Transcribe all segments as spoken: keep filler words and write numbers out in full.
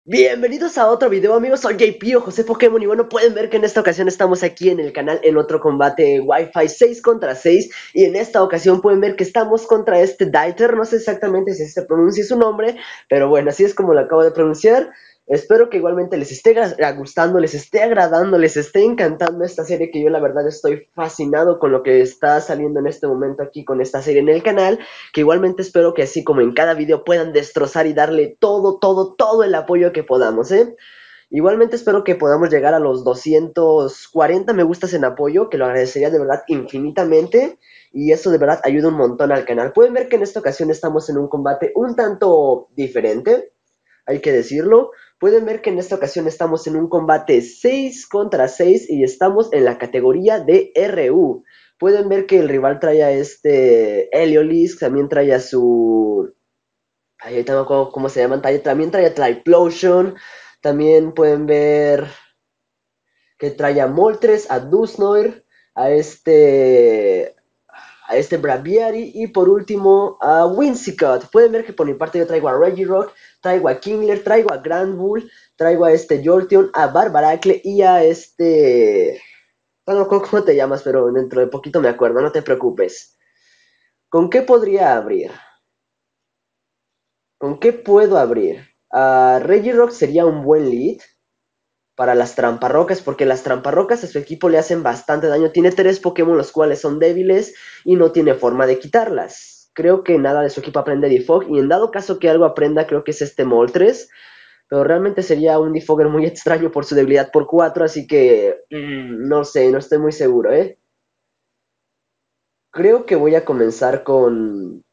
Bienvenidos a otro video, amigos. Soy J P o José Pokémon y bueno, pueden ver que en esta ocasión estamos aquí en el canal en otro combate Wi-Fi seis contra seis y en esta ocasión pueden ver que estamos contra este Diter. No sé exactamente si se pronuncia su nombre, pero bueno, así es como lo acabo de pronunciar. Espero que igualmente les esté gustando, les esté agradando, les esté encantando esta serie, que yo la verdad estoy fascinado con lo que está saliendo en este momento aquí con esta serie en el canal, que igualmente espero que así como en cada video puedan destrozar y darle todo, todo, todo el apoyo que podamos, ¿eh? Igualmente espero que podamos llegar a los doscientos cuarenta me gustas en apoyo, que lo agradecería de verdad infinitamente, y eso de verdad ayuda un montón al canal. Pueden ver que en esta ocasión estamos en un combate un tanto diferente, hay que decirlo. Pueden ver que en esta ocasión estamos en un combate seis contra seis y estamos en la categoría de R U. Pueden ver que el rival trae a este Heliolisk, también trae a su... Ay, ahorita no me acuerdo cómo se llaman, también trae a Typhlosion, también pueden ver que trae a Moltres, a Dusknoir, a este... a este Braviary y por último a Whimsicott. Pueden ver que por mi parte yo traigo a Regirock, traigo a Kingler, traigo a Granbull, traigo a este Jolteon, a Barbaracle y a este... Bueno, ¿cómo te llamas? Pero dentro de poquito me acuerdo, no te preocupes. ¿Con qué podría abrir? ¿Con qué puedo abrir? Uh, Regirock sería un buen lead para las tramparrocas, porque las tramparrocas a su equipo le hacen bastante daño. Tiene tres Pokémon los cuales son débiles y no tiene forma de quitarlas. Creo que nada de su equipo aprende Defog, y en dado caso que algo aprenda, creo que es este Moltres. Pero realmente sería un Defogger muy extraño por su debilidad por cuatro, así que mmm, no sé, no estoy muy seguro, ¿eh? Creo que voy a comenzar con...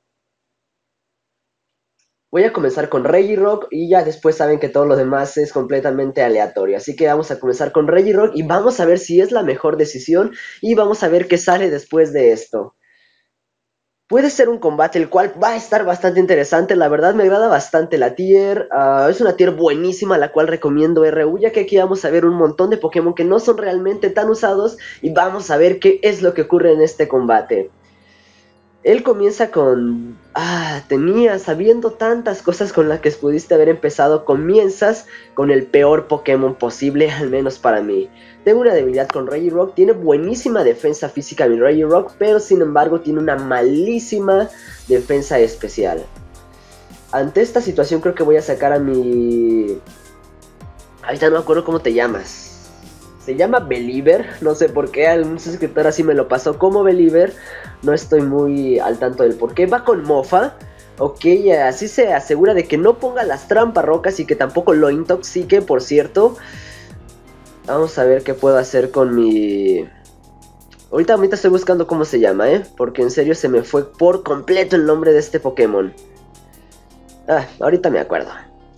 Voy a comenzar con Regirock y ya después saben que todo lo demás es completamente aleatorio. Así que vamos a comenzar con Regirock y vamos a ver si es la mejor decisión y vamos a ver qué sale después de esto. Puede ser un combate el cual va a estar bastante interesante, la verdad me agrada bastante la tier, uh, es una tier buenísima la cual recomiendo R U, ya que aquí vamos a ver un montón de Pokémon que no son realmente tan usados y vamos a ver qué es lo que ocurre en este combate. Él comienza con... Ah, tenía, sabiendo tantas cosas con las que pudiste haber empezado, comienzas con el peor Pokémon posible, al menos para mí. Tengo una debilidad con Regirock, tiene buenísima defensa física mi Regirock, pero sin embargo tiene una malísima defensa especial. Ante esta situación creo que voy a sacar a mi... Ahorita no me acuerdo cómo te llamas. Se llama Believer, no sé por qué, algún suscriptor así me lo pasó como Believer. No estoy muy al tanto del por qué. Va con Mofa, ok, así se asegura de que no ponga las tramparrocas y que tampoco lo intoxique, por cierto. Vamos a ver qué puedo hacer con mi... Ahorita, ahorita estoy buscando cómo se llama, ¿eh? Porque en serio se me fue por completo el nombre de este Pokémon. Ah, ahorita me acuerdo.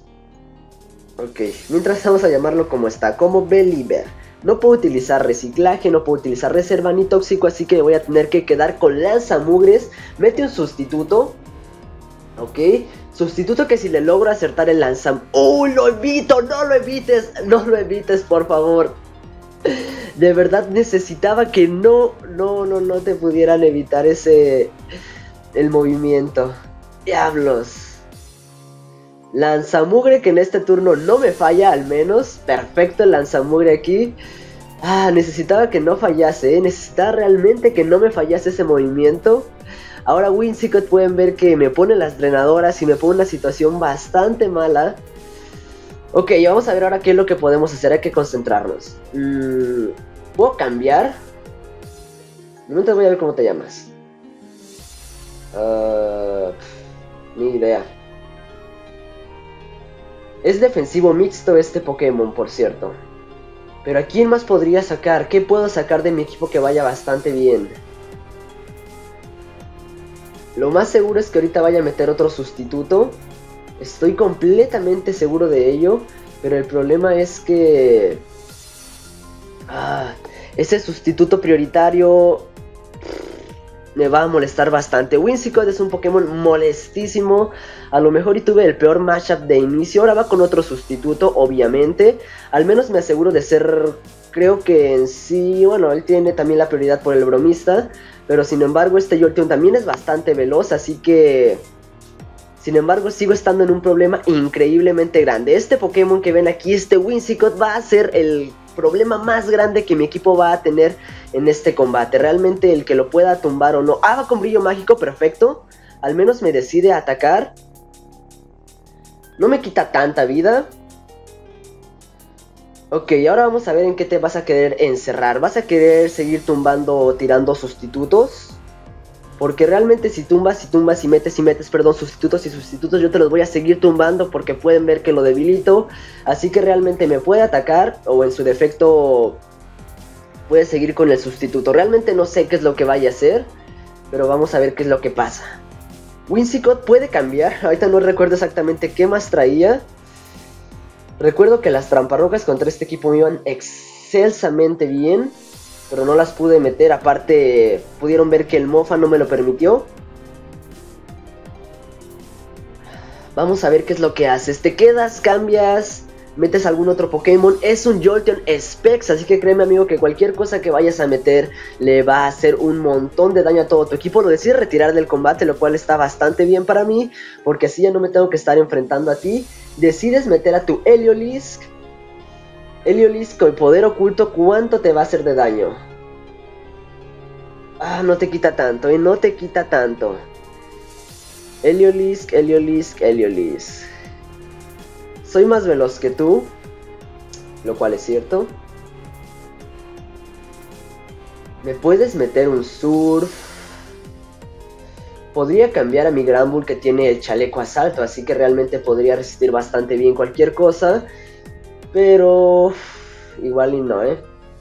Ok, mientras vamos a llamarlo como está, como Believer. No puedo utilizar reciclaje, no puedo utilizar reserva ni tóxico, así que voy a tener que quedar con lanzamugres. Mete un sustituto. Ok, sustituto que si le logro acertar el lanzam... ¡Oh, lo evito! ¡No lo evites! ¡No lo evites, por favor! De verdad necesitaba que no, no, no, no te pudieran evitar ese... el movimiento. ¡Diablos! Lanzamugre que en este turno no me falla, al menos. Perfecto el lanzamugre aquí. Ah, necesitaba que no fallase, ¿eh? Necesitaba realmente que no me fallase ese movimiento. Ahora Whimsicott pueden ver que me pone las drenadoras y me pone una situación bastante mala. Ok, vamos a ver ahora qué es lo que podemos hacer, hay que concentrarnos. Mm, ¿Puedo cambiar? No te voy a ver cómo te llamas. Uh, ni idea. Es defensivo mixto este Pokémon, por cierto. Pero ¿a quién más podría sacar? ¿Qué puedo sacar de mi equipo que vaya bastante bien? Lo más seguro es que ahorita vaya a meter otro sustituto. Estoy completamente seguro de ello. Pero el problema es que... Ah, ese sustituto prioritario... me va a molestar bastante. Whimsicott es un Pokémon molestísimo. A lo mejor y tuve el peor matchup de inicio. Ahora va con otro sustituto, obviamente. Al menos me aseguro de ser... Creo que en sí... Bueno, él tiene también la prioridad por el bromista. Pero sin embargo este Jolteon también es bastante veloz. Así que... Sin embargo, sigo estando en un problema increíblemente grande. Este Pokémon que ven aquí, este Whimsicott, va a ser el problema más grande que mi equipo va a tener en este combate. Realmente el que lo pueda tumbar o no. Ah, va con brillo mágico, perfecto. Al menos me decide atacar. No me quita tanta vida. Ok, ahora vamos a ver en qué te vas a querer encerrar. ¿Vas a querer seguir tumbando o tirando sustitutos? Porque realmente si tumbas y tumbas y metes y metes, perdón, sustitutos y sustitutos, yo te los voy a seguir tumbando porque pueden ver que lo debilito. Así que realmente me puede atacar o en su defecto puede seguir con el sustituto. Realmente no sé qué es lo que vaya a hacer, pero vamos a ver qué es lo que pasa. Whimsicott puede cambiar, ahorita no recuerdo exactamente qué más traía. Recuerdo que las tramparrocas contra este equipo me iban excelsamente bien, pero no las pude meter. Aparte, pudieron ver que el Mofa no me lo permitió. Vamos a ver qué es lo que haces. Te quedas, cambias, metes algún otro Pokémon. Es un Jolteon Specs, así que créeme, amigo, que cualquier cosa que vayas a meter le va a hacer un montón de daño a todo tu equipo. Lo decides retirar del combate, lo cual está bastante bien para mí, porque así ya no me tengo que estar enfrentando a ti. Decides meter a tu Heliolisk. Heliolisk con poder oculto, ¿cuánto te va a hacer de daño? Ah, no te quita tanto, ¿eh? No te quita tanto. Heliolisk, Heliolisk, Heliolisk. Soy más veloz que tú, lo cual es cierto. ¿Me puedes meter un Surf? Podría cambiar a mi Granbull que tiene el chaleco asalto, así que realmente podría resistir bastante bien cualquier cosa. Pero igual y no, ¿eh?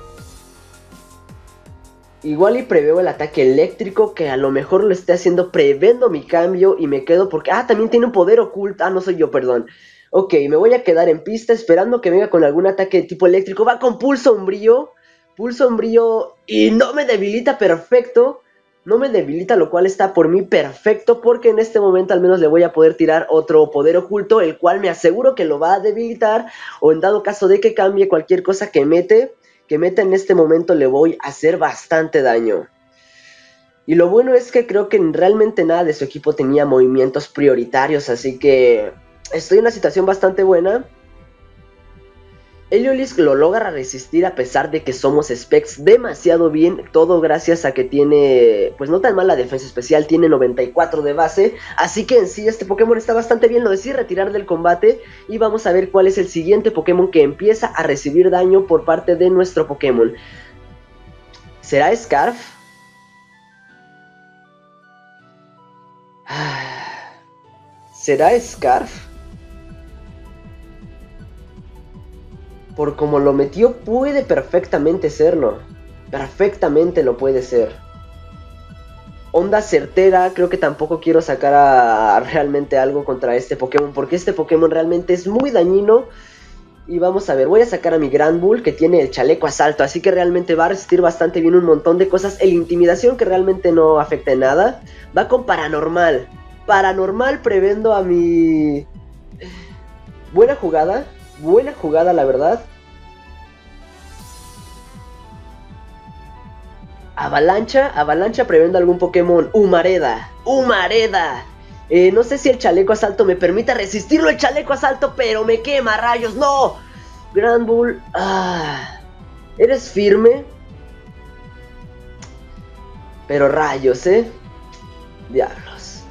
Igual y preveo el ataque eléctrico, que a lo mejor lo esté haciendo prevendo mi cambio y me quedo porque... Ah, también tiene un poder oculto. Ah, no soy yo, perdón. Ok, me voy a quedar en pista esperando que venga con algún ataque de tipo eléctrico. Va con pulso umbrío. Pulso umbrío y no me debilita, perfecto. No me debilita, lo cual está por mí perfecto, porque en este momento al menos le voy a poder tirar otro poder oculto, el cual me aseguro que lo va a debilitar, o en dado caso de que cambie cualquier cosa que mete, que meta en este momento le voy a hacer bastante daño. Y lo bueno es que creo que realmente nada de su equipo tenía movimientos prioritarios, así que estoy en una situación bastante buena. Heliolisk lo logra resistir a pesar de que somos Specs demasiado bien, todo gracias a que tiene, pues no tan mala defensa especial, tiene noventa y cuatro de base, así que en sí este Pokémon está bastante bien, lo decidí retirar del combate y vamos a ver cuál es el siguiente Pokémon que empieza a recibir daño por parte de nuestro Pokémon. ¿Será Scarf? ¿Será Scarf? Por como lo metió, puede perfectamente serlo. Perfectamente lo puede ser. Onda certera, creo que tampoco quiero sacar a, a realmente algo contra este Pokémon, porque este Pokémon realmente es muy dañino. Y vamos a ver, voy a sacar a mi Granbull que tiene el chaleco asalto, así que realmente va a resistir bastante bien un montón de cosas. El intimidación, que realmente no afecta en nada. Va con paranormal. Paranormal prevendo a mi... Buena jugada. Buena jugada, la verdad. Avalancha, Avalancha prevendo algún Pokémon. Humareda, Humareda. Eh, no sé si el chaleco asalto me permita resistirlo el chaleco asalto, pero me quema, rayos, no. Granbull, ah, eres firme. Pero rayos, eh. Diablos.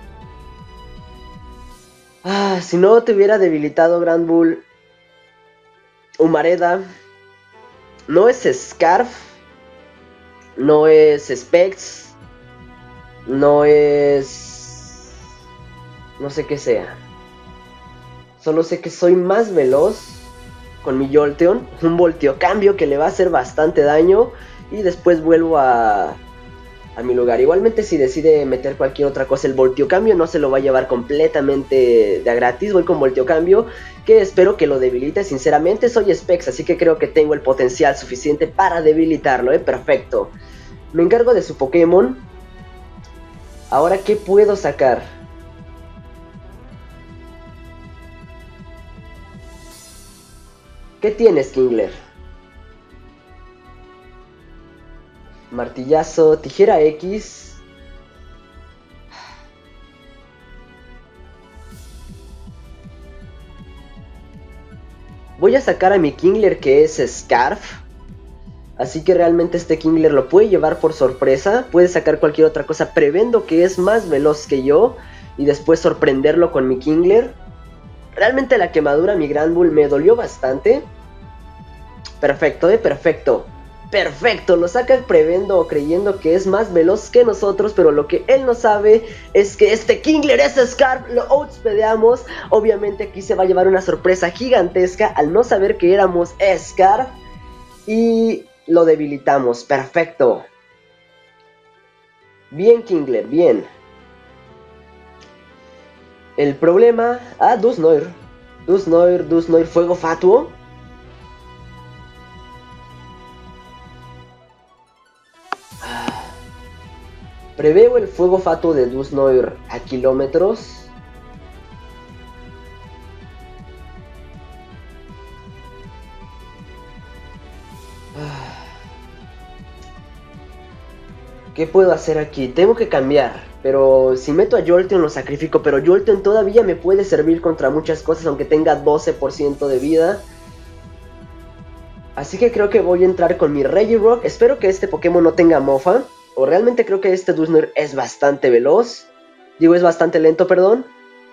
Ah, si no te hubiera debilitado Granbull. Humareda. No es Scarf. No es Specs. No es... No sé qué sea. Solo sé que soy más veloz con mi Jolteon. Un volteocambio que le va a hacer bastante daño. Y después vuelvo a... a mi lugar. Igualmente si decide meter cualquier otra cosa, el volteocambio no se lo va a llevar completamente de a gratis. Voy con volteocambio, que espero que lo debilite. Sinceramente soy Specs, así que creo que tengo el potencial suficiente para debilitarlo, ¿eh? Perfecto. Me encargo de su Pokémon. Ahora, ¿qué puedo sacar? ¿Qué tienes, Kingler? Martillazo, tijera X. Voy a sacar a mi Kingler, que es Scarf. Así que realmente este Kingler lo puede llevar por sorpresa. Puede sacar cualquier otra cosa. Prevendo que es más veloz que yo. Y después sorprenderlo con mi Kingler. Realmente la quemadura a mi Granbull me dolió bastante. Perfecto, eh, perfecto. Perfecto, lo saca prevendo, creyendo que es más veloz que nosotros, pero lo que él no sabe es que este Kingler es Scarf, lo outspedeamos. Obviamente aquí se va a llevar una sorpresa gigantesca al no saber que éramos Scarf. Y lo debilitamos, perfecto. Bien Kingler, bien. El problema... Ah, Dusknoir. Dusknoir, Dusknoir, fuego fatuo. Preveo el fuego fatuo de Dusknoir a kilómetros. ¿Qué puedo hacer aquí? Tengo que cambiar. Pero si meto a Jolteon lo sacrifico. Pero Jolteon todavía me puede servir contra muchas cosas, aunque tenga doce por ciento de vida. Así que creo que voy a entrar con mi Regirock. Espero que este Pokémon no tenga mofa. O realmente creo que este Dusknoir es bastante veloz. Digo, es bastante lento, perdón.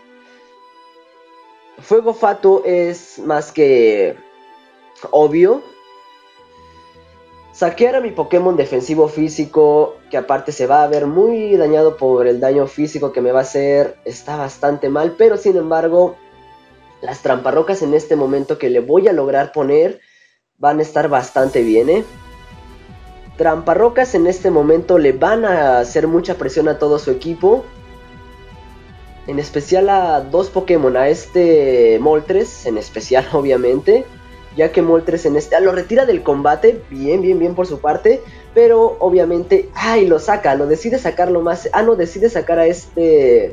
Fuego fatuo es más que obvio. Saquear a mi Pokémon defensivo físico, que aparte se va a ver muy dañado por el daño físico que me va a hacer. Está bastante mal, pero sin embargo, las tramparrocas en este momento que le voy a lograr poner van a estar bastante bien, ¿eh? Tramparrocas en este momento le van a hacer mucha presión a todo su equipo. En especial a dos Pokémon, a este Moltres, en especial obviamente. Ya que Moltres en este... Ah, lo retira del combate, bien, bien, bien por su parte. Pero obviamente... ¡Ay! Lo saca, lo decide sacarlo más... Ah, no, decide sacar a este...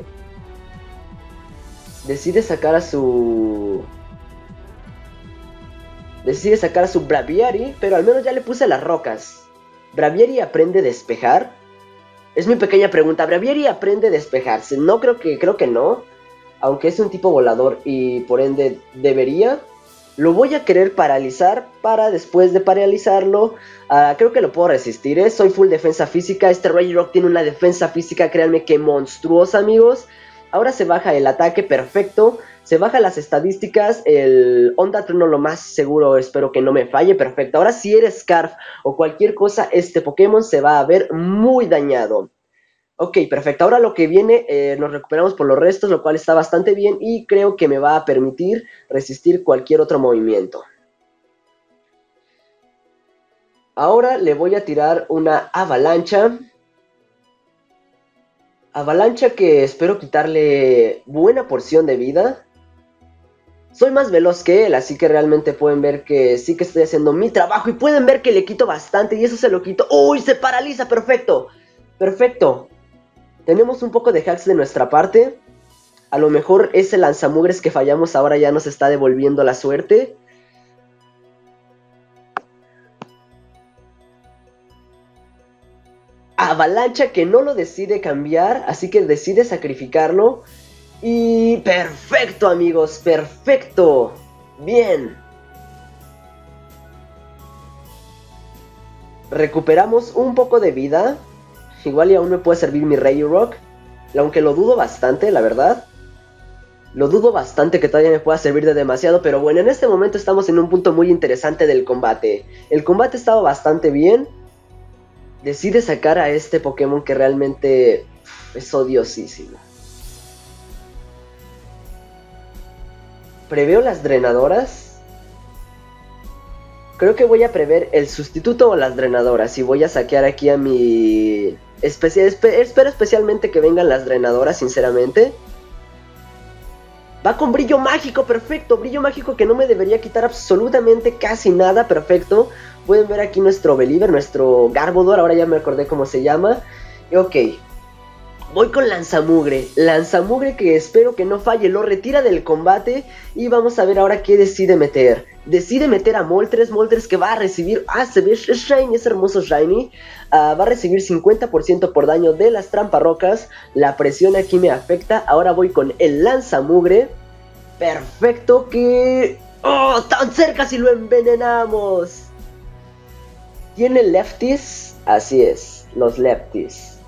Decide sacar a su... Decide sacar a su Braviary, pero al menos ya le puse las rocas. ¿Braviary aprende a despejar? Es mi pequeña pregunta. ¿Braviary aprende a despejarse? No creo que... Creo que no. Aunque es un tipo volador y por ende debería. Lo voy a querer paralizar para después de paralizarlo. Uh, creo que lo puedo resistir, ¿eh? Soy full defensa física. Este Regirock tiene una defensa física, créanme que monstruosa, amigos. Ahora se baja el ataque, perfecto. Se baja las estadísticas. El Onda Trueno lo más seguro, espero que no me falle, perfecto. Ahora si eres Scarf o cualquier cosa, este Pokémon se va a ver muy dañado. Ok, perfecto. Ahora lo que viene, eh, nos recuperamos por los restos, lo cual está bastante bien y creo que me va a permitir resistir cualquier otro movimiento. Ahora le voy a tirar una avalancha. Avalancha que espero quitarle buena porción de vida. Soy más veloz que él, así que realmente pueden ver que sí que estoy haciendo mi trabajo y pueden ver que le quito bastante y eso se lo quito. ¡Uy! Se paraliza, perfecto. Perfecto. Tenemos un poco de hacks de nuestra parte. A lo mejor ese lanzamugres que fallamos ahora ya nos está devolviendo la suerte. Avalancha que no lo decide cambiar, así que decide sacrificarlo. Y perfecto, amigos, perfecto. Bien. Recuperamos un poco de vida. Igual y aún me puede servir mi Regirock. Aunque lo dudo bastante, la verdad. Lo dudo bastante que todavía me pueda servir de demasiado. Pero bueno, en este momento estamos en un punto muy interesante del combate. El combate estaba bastante bien. Decide sacar a este Pokémon que realmente es odiosísimo. Preveo las drenadoras. Creo que voy a prever el sustituto o las drenadoras. Y voy a saquear aquí a mi... Especi espe espero especialmente que vengan las drenadoras, sinceramente. Va con brillo mágico, perfecto. Brillo mágico que no me debería quitar absolutamente casi nada, perfecto. Pueden ver aquí nuestro Believer, nuestro Garbodor, ahora ya me acordé cómo se llama. Y ok. Voy con Lanzamugre. Lanzamugre que espero que no falle. Lo retira del combate. Y vamos a ver ahora qué decide meter. Decide meter a Moltres. Moltres que va a recibir... Ah, se ve Shiny. Es hermoso Shiny. Uh, va a recibir cincuenta por ciento por daño de las tramparrocas. La presión aquí me afecta. Ahora voy con el Lanzamugre. Perfecto que... ¡Oh! ¡Tan cerca si lo envenenamos! ¿Tiene lefties? Así es, los lefties.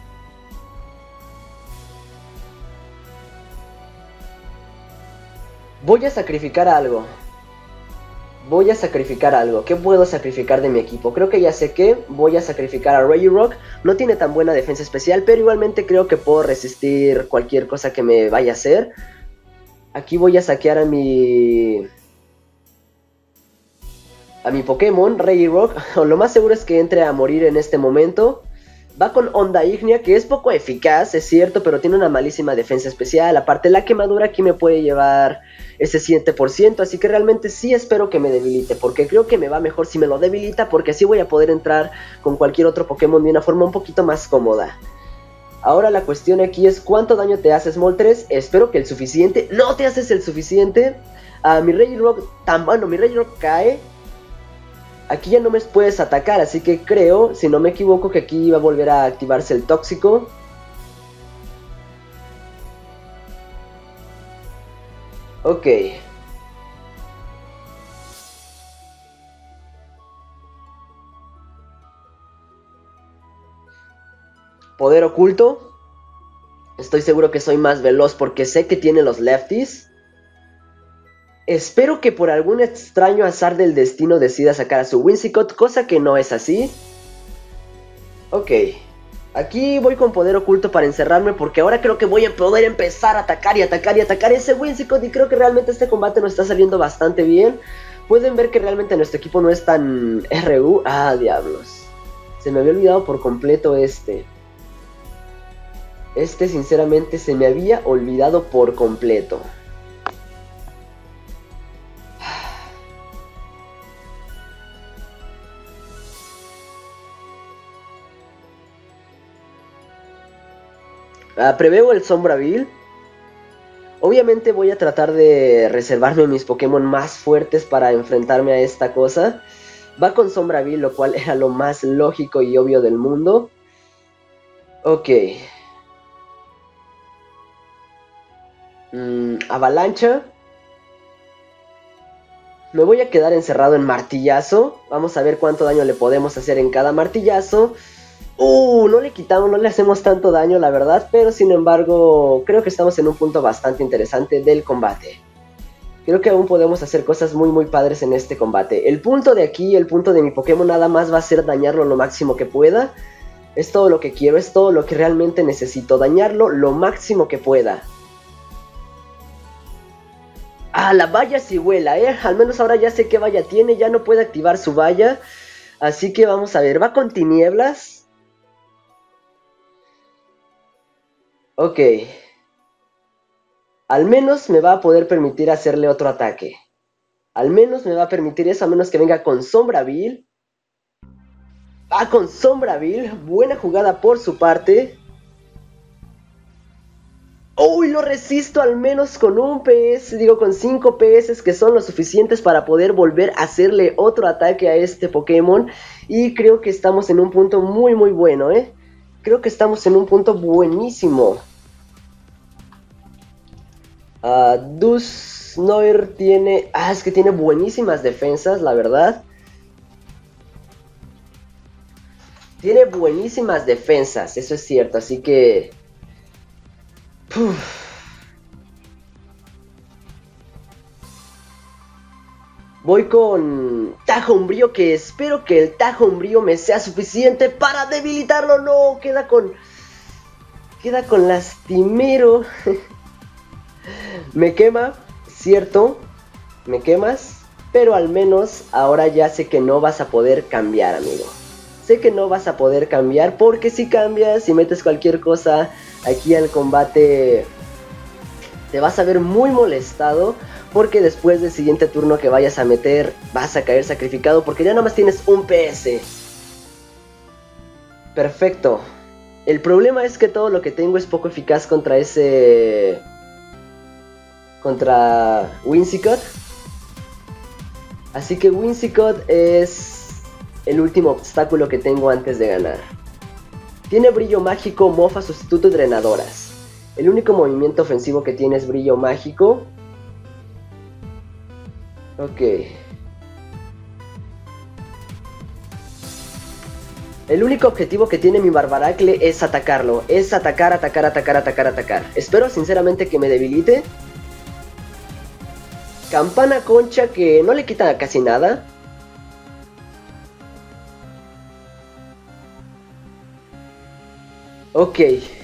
Voy a sacrificar algo. Voy a sacrificar algo. ¿Qué puedo sacrificar de mi equipo? Creo que ya sé qué. Voy a sacrificar a Regirock. No tiene tan buena defensa especial, pero igualmente creo que puedo resistir cualquier cosa que me vaya a hacer. Aquí voy a saquear a mi... a mi Pokémon, Regirock. Lo más seguro es que entre a morir en este momento. Va con Onda Ígnea, que es poco eficaz, es cierto, pero tiene una malísima defensa especial. Aparte, la quemadura aquí me puede llevar ese siete por ciento, así que realmente sí espero que me debilite, porque creo que me va mejor si me lo debilita, porque así voy a poder entrar con cualquier otro Pokémon de una forma un poquito más cómoda. Ahora la cuestión aquí es cuánto daño te hace Moltres. Espero que el suficiente. ¡No te haces el suficiente! Uh, mi Regirock, tan bueno, mi Regirock cae. Aquí ya no me puedes atacar, así que creo, si no me equivoco, que aquí va a volver a activarse el tóxico. Ok. Poder oculto. Estoy seguro que soy más veloz porque sé que tiene los lefties. Espero que por algún extraño azar del destino decida sacar a su Whimsicott, cosa que no es así. Ok. Aquí voy con poder oculto para encerrarme porque ahora creo que voy a poder empezar a atacar y atacar y atacar ese Whimsicott y creo que realmente este combate nos está saliendo bastante bien. Pueden ver que realmente nuestro equipo no es tan R U. Ah, diablos. Se me había olvidado por completo este. Este sinceramente se me había olvidado por completo. Uh, preveo el Sombraville. Obviamente voy a tratar de reservarme mis Pokémon más fuertes para enfrentarme a esta cosa. Va con Sombraville, lo cual era lo más lógico y obvio del mundo. Ok. Mm, avalancha. Me voy a quedar encerrado en martillazo. Vamos a ver cuánto daño le podemos hacer en cada martillazo. Uh, no le quitamos, no le hacemos tanto daño, la verdad, pero sin embargo, creo que estamos en un punto bastante interesante del combate. Creo que aún podemos hacer cosas muy muy padres en este combate. El punto de aquí, el punto de mi Pokémon nada más va a ser dañarlo lo máximo que pueda. Es todo lo que quiero, es todo lo que realmente necesito, dañarlo lo máximo que pueda. Ah, la valla sí vuela, eh, al menos ahora ya sé qué valla tiene, ya no puede activar su valla. Así que vamos a ver, va con tinieblas. Ok. Al menos me va a poder permitir hacerle otro ataque. Al menos me va a permitir eso, a menos que venga con Sombraville. Va con Sombraville. Buena jugada por su parte. ¡Uy! Lo resisto al menos con un P S. Digo, con cinco P S que son lo suficientes para poder volver a hacerle otro ataque a este Pokémon. Y creo que estamos en un punto muy muy bueno, ¿eh? Creo que estamos en un punto buenísimo. Uh, Dusknoir tiene... Ah, es que tiene buenísimas defensas, la verdad. Tiene buenísimas defensas, eso es cierto, así que... Uf. Voy con Tajo Umbrío, que espero que el Tajo Umbrío me sea suficiente para debilitarlo. No, queda con... Queda con Lastimero. Me quema, cierto, me quemas, pero al menos ahora ya sé que no vas a poder cambiar, amigo. Sé que no vas a poder cambiar porque si cambias y metes cualquier cosa aquí al combate, te vas a ver muy molestado porque después del siguiente turno que vayas a meter vas a caer sacrificado porque ya nada más tienes un P S. Perfecto. El problema es que todo lo que tengo es poco eficaz contra ese... Contra Whimsicott. Así que Whimsicott es el último obstáculo que tengo antes de ganar. Tiene brillo mágico, mofa, sustituto y drenadoras. El único movimiento ofensivo que tiene es brillo mágico. Ok. El único objetivo que tiene mi Barbaracle es atacarlo. Es atacar, atacar, atacar, atacar, atacar. Espero sinceramente que me debilite. Campana Concha que no le quita casi nada. Ok.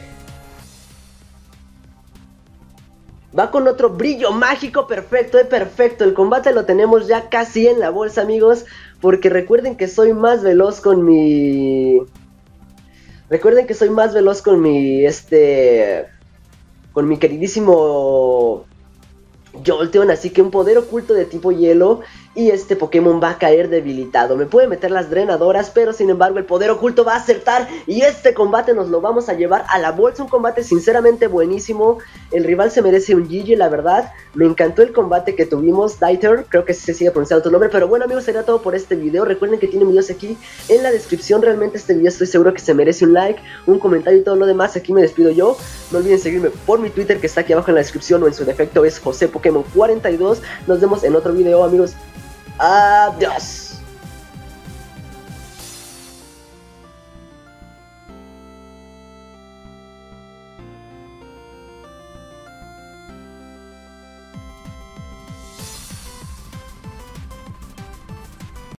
Va con otro brillo mágico, perfecto, es perfecto. El combate lo tenemos ya casi en la bolsa, amigos. Porque recuerden que soy más veloz con mi... Recuerden que soy más veloz con mi... Este... Con mi queridísimo... Jolteon, así que un poder oculto de tipo hielo y este Pokémon va a caer debilitado. Me puede meter las drenadoras, pero sin embargo el poder oculto va a acertar y este combate nos lo vamos a llevar a la bolsa. Un combate sinceramente buenísimo. El rival se merece un G G, la verdad. Me encantó el combate que tuvimos, Dieter, creo que se sigue pronunciando tu nombre. Pero bueno, amigos, sería todo por este video. Recuerden que tienen videos aquí en la descripción. Realmente este video estoy seguro que se merece un like, un comentario y todo lo demás. Aquí me despido yo. No olviden seguirme por mi Twitter que está aquí abajo en la descripción, o en su defecto es José Pokémon cuarenta y dos. Nos vemos en otro video, amigos. Adiós.